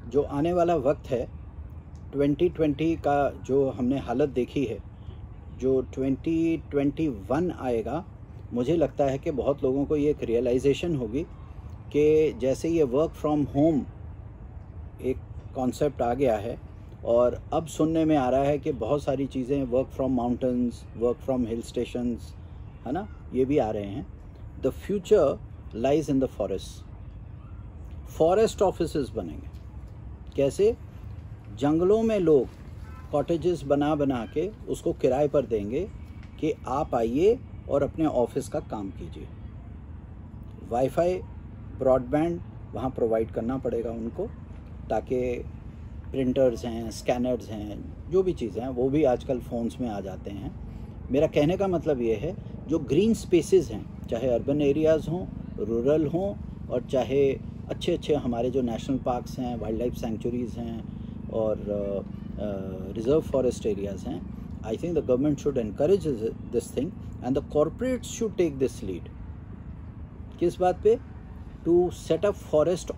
जो आने वाला वक्त है 2020 का, जो हमने हालत देखी है, जो 2021 आएगा, मुझे लगता है कि बहुत लोगों को ये एक रियलाइजेशन होगी कि जैसे ये वर्क फ्रॉम होम एक कॉन्सेप्ट आ गया है, और अब सुनने में आ रहा है कि बहुत सारी चीज़ें work from mountains, work from hill stations, है ना, ये भी आ रहे हैं। The future lies in the forest offices बनेंगे। कैसे? जंगलों में लोग कॉटेजेस बना बना के उसको किराए पर देंगे कि आप आइए और अपने ऑफिस का काम कीजिए। वाईफाई, ब्रॉडबैंड वहाँ प्रोवाइड करना पड़ेगा उनको, ताकि प्रिंटर्स हैं, स्कैनर्स हैं, जो भी चीज़ें हैं वो भी आजकल फ़ोन्स में आ जाते हैं। मेरा कहने का मतलब ये है, जो ग्रीन स्पेसेस हैं, चाहे अर्बन एरियाज़ हों, रूरल हों, और चाहे अच्छे अच्छे हमारे जो नेशनल पार्क्स हैं, वाइल्ड लाइफ सेंचुरीज़ हैं और रिजर्व फॉरेस्ट एरियाज़ हैं, I think the government should encourage this thing and the corporates should take this lead. किस बात पे? To set up forest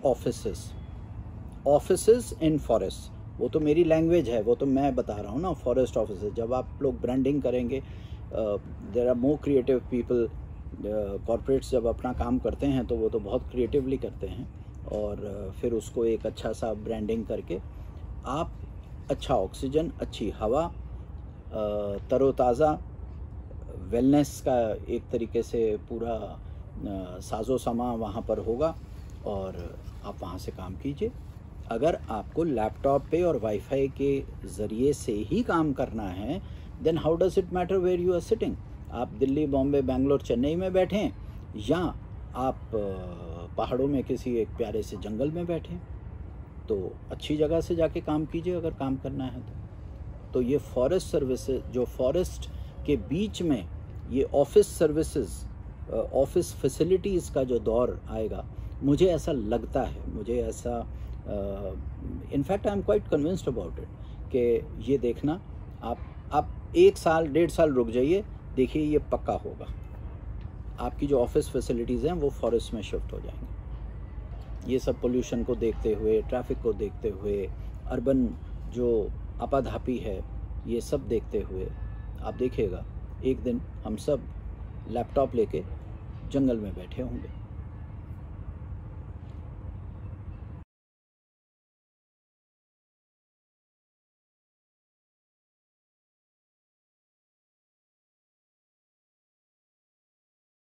offices in forest. वो तो मेरी लैंग्वेज है, वो तो मैं बता रहा हूँ ना, फॉरेस्ट ऑफिसेस। जब आप लोग ब्रांडिंग करेंगे, there are more creative people. Corporates जब अपना काम करते हैं तो वो तो बहुत क्रिएटिवली करते हैं, और फिर उसको एक अच्छा सा ब्रांडिंग करके आप अच्छा ऑक्सीजन, अच्छी हवा, तरोताज़ा, वेलनेस का एक तरीके से पूरा साजो सामा वहाँ पर होगा, और आप वहाँ से काम कीजिए। अगर आपको लैपटॉप पे और वाईफाई के ज़रिए से ही काम करना है, then how does it matter where you are sitting? आप दिल्ली, बॉम्बे, बेंगलोर, चेन्नई में बैठें, या आप पहाड़ों में किसी एक प्यारे से जंगल में बैठें, तो अच्छी जगह से जाके काम कीजिए अगर काम करना है तो ये फॉरेस्ट सर्विसेज, जो फॉरेस्ट के बीच में ये ऑफिस सर्विसेज, ऑफिस फैसिलिटीज़ का जो दौर आएगा, मुझे ऐसा लगता है, मुझे ऐसा in fact I am quite convinced about it, कि ये देखना आप 1 साल 1.5 साल रुक जाइए, देखिए ये पक्का होगा। आपकी जो ऑफिस फैसिलिटीज़ हैं वो फॉरेस्ट में शिफ्ट हो जाएंगी। ये सब पोल्यूशन को देखते हुए, ट्रैफिक को देखते हुए, अर्बन जो आपाधापी है, ये सब देखते हुए आप देखिएगा एक दिन हम सब लैपटॉप लेके जंगल में बैठे होंगे।